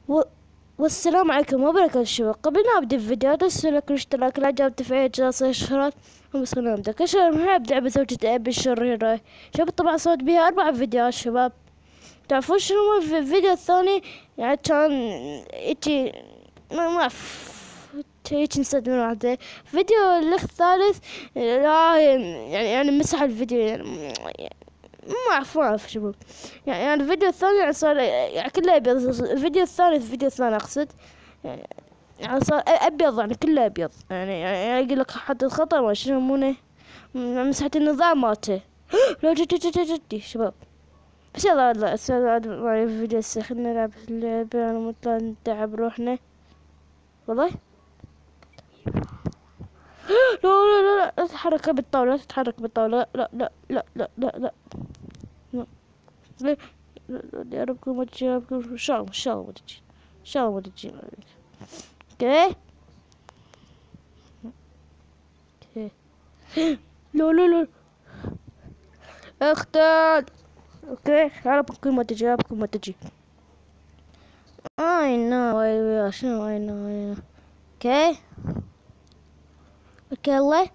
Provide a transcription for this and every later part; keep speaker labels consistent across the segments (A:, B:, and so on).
A: و... والسلام عليكم وبركاته الشباب. قبل ما ابدا الفيديو تنسوا لك الاشتراك لا جاب تفعيل جرس الاشعارات. بس خلينا نبدا. كشباب نلعب لعبة زوجة ابي الشريرة. شباب طبعا صوت بيها 4 فيديوهات شباب. تعرفون شنو هو الفيديو الثاني؟ يعني كان يجي ما اعرف هيك نسيت من واحدة. فيديو الاخ الثالث لا يعني مسح الفيديو ما اعرف شباب. يعني الفيديو الثاني يعني صار يعني كله ابيض. الفيديو الثاني اقصد يعني صار ابيض، يعني كله ابيض. يعني يقول لك حد الخطأ ما شنو يسمونه مسحت النظام مالته. لو جدي شباب. بس يلا معي فيديو خلنا نلعب اللعبة. انا مطلع نتعب روحنا والله. لا تتحرك بالطاولة، لا لا لا لا لا لا لا. يا رب ما تجي، يا رب ان شاء الله ما تجي، ان شاء الله ما تجي. اوكي اوكي. لا اختار. اوكي يا رب كل ما تجي، يا رب كل ما تجي. اي نو شنو اي نو. اوكي اوكي الله.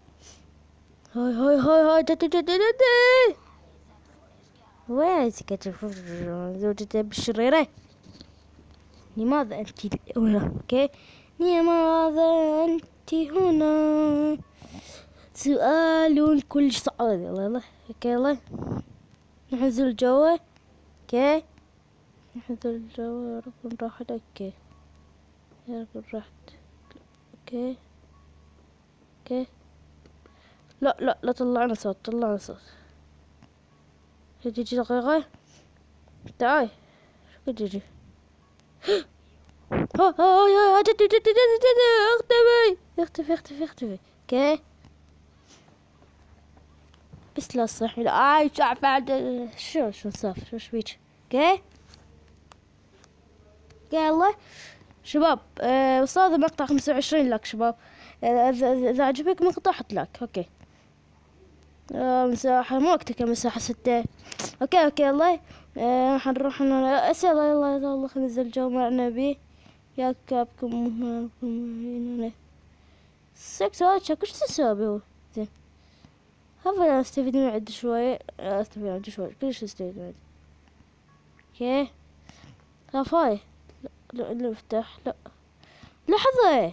A: هاي جدي وين سكت زوجتي بالشريرة. لماذا أنت هنا؟ أوكي لماذا أنت هنا؟ سؤال كل صعب. يلا أوكي يلا نحزل جوا. أوكي نحزل جوا. يا رب راحت. أوكي يا رب راحت. أوكي أوكي. لا طلعنا صوت تجي دقيقة. تعال شو تجي. اختفي. اوكي بس لا صح لا شو بعد شو صار شو بيك. اوكي يلا شباب. وصل المقطع 25 لايك شباب. اذا عجبك مقطع حط لايك. اوكي مساحة مو وقتك مساحة 6. اوكي يلا. راح نروح يلا خلينا ننزل جو مع النبي. يا كابكم هنا سكت وش تسوي هو زين. هذا استفيد من عد شوي. كلش استفيد من عد. اوكي خفاي. لا افتح. لا لحظة.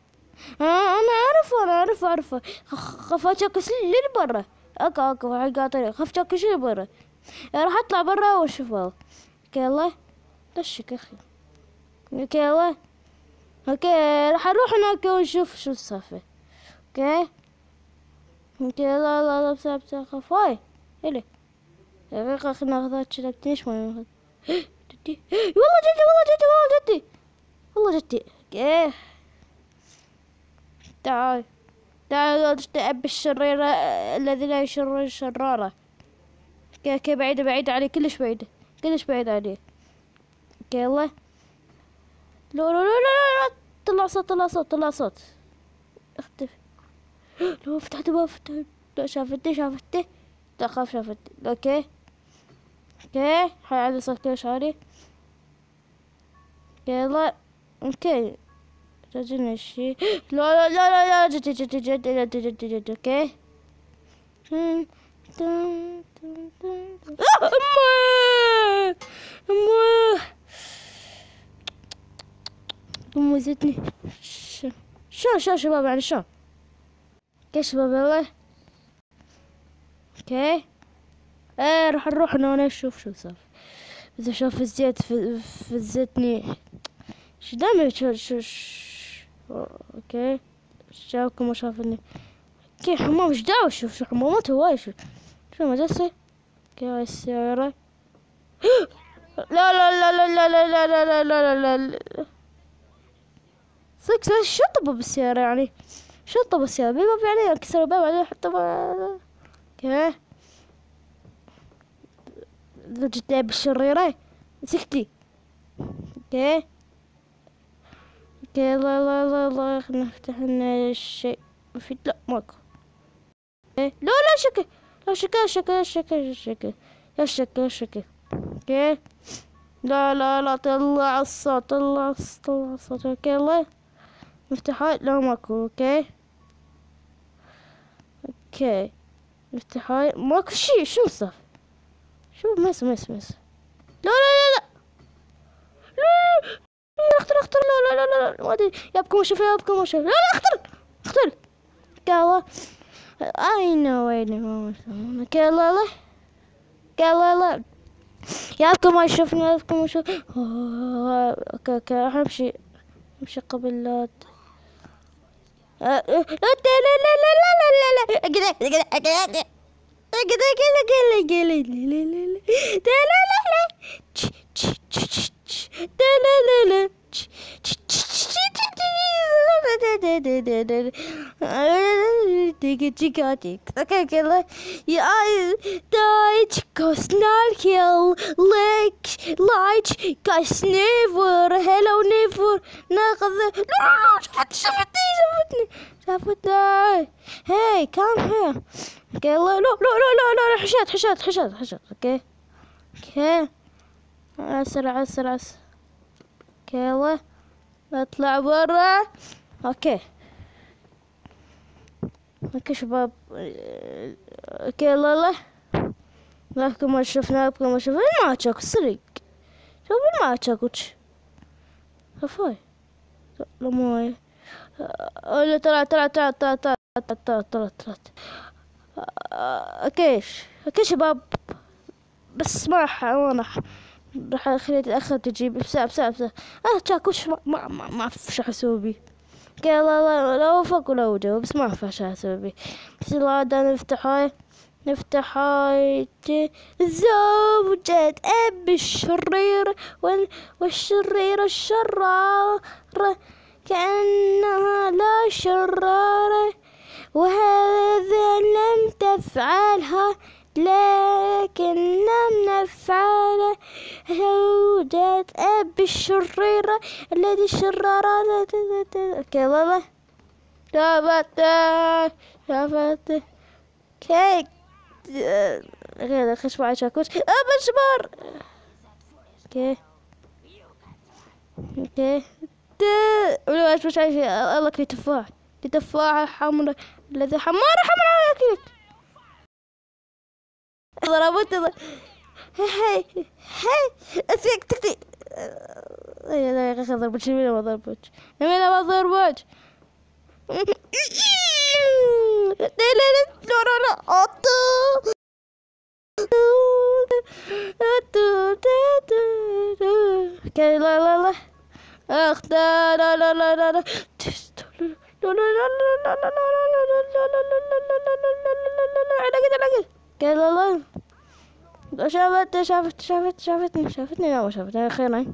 A: انا اعرفه خاف اكس للبرا. اكو حق طريق خاف اكس للبرا. راح اطلع برا واشوفه. اوكي يلا دشك اخي. اوكي يلا. اوكي راح اروح هناك ونشوف شو السالفة. اوكي لا بس خفاي. الي دقيقة خلنا ناخذها كذا بتيش ما ناخذ. جدي والله جدي. اوكي تعال تأب الشريرة الذي لا يشر الشرارة. اوكي بعيدة عليه كلش بعيدة عليه. اوكي يلا. لا طلع صوت اختفي. لو فتحت الباب لا شافتني لا خاف شافتني. اوكي هاي عاد صوت كلش عالي. يلا اوكي رجعنا الشي. لا جد اوكي. أمه زدني. شو شباب يعني شو. اوكي شباب يلا. اوكي راح نروح هنا نشوف شو صار. إذا شوف الزيت فزتني شو دامي شو. اوكي شافكم ما شافني. اوكي حمام ايش دعوة. شوف حمامات هواي. شو مدرسة. اوكي هاي السيارة. لا صدق شطبوا بالسيارة يعني. بالباب يعني كسروا الباب بعدين حطوا. اوكي زوجتي بالشريرة سكتي. اوكي لا خلنا نفتح لنا الشيء مفيد. لا ماكو. لا شكل يا شكل. اوكي لا لا لا، طلع الصوت، طلع الصوت. اوكي يلا نفتح هاي. لا ماكو. اوكي نفتح هاي. ماكو شي. شو صار؟ شو مس. لا لا لا لا لا، اختر. لا ما ادري. يابكم اشوف. لا لا اختر. قال I know. اوكي يلا يابكم اشوفني. اوكي راح امشي قبل لا لا شافتني. هاي كام هير. اوكي يلا. لا حشات. اوكي اسرع. اوكي يلا نطلع برا. اوكي شباب. اوكي يلا لكم ما شفنا. ما تشاكو سرق. شوف ما تشاكوش. خفاي. لا موي. لا طلعت. اوكي شباب. بس ما راح اخلي تتأخر تجيب بساعة. تشاكوش ما اعرف شو اسوي بيه. اوكي يلا لا وفق ولا وجه. بس ما اعرف شو اسوي بيه. بس يلا نفتح هاي. زوجة اب الشرير والشريرة الشرارة كأنها لا شرارة، وهذا لم تفعلها لكن لم نفعله. زوجة أب الشريرة الذي الشرارة. اوكي يلا شافت كيك غير خش معي شاكوش. بشمر. اوكي ولا مش عايش. الله لي تفاحة حمراء. الذي حمراء اكيد. ضربت. هاي اسيك تكتي. لا ضربت. ما ضربت. لا لا اختار. لا لا شافتني. لا ما شافتني. خيرا.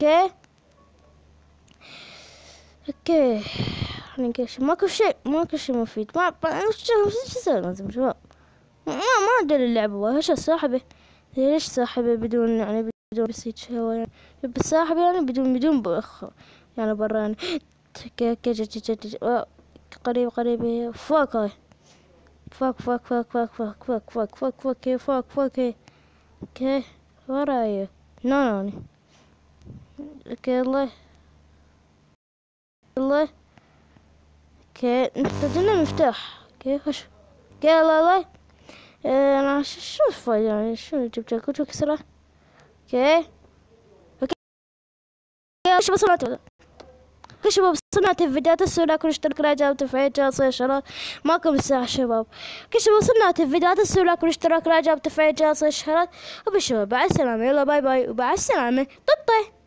A: اوكي نقش. ماكو شيء مفيد. شو اسوي لازم شباب. ما ادري اللعبة. ايش صاحبه. ليش صاحبه بدون بسيط هو يعني. بس صاحبه يعني بدون بأخ يعني براني. قريب فوق هاي. فوق. اوكي وراي. نوني. اوكي يلا اوكي نحتاجنا مفتاح. اوكي خش. اوكي يلا انا شو الفايدة يعني. شو جبت كتب كسرة. اوكي شو شباب صنعت الفيديو. تسووا لايك واشترك راجع وتفعيل جرس الاشعارات. ماكم الساعة شباب. شباب صنعت الفيديو. تسووا لايك واشترك راجع وتفعيل جرس الاشعارات. وبالشباب مع السلامة. يلا باي ومع السلامة.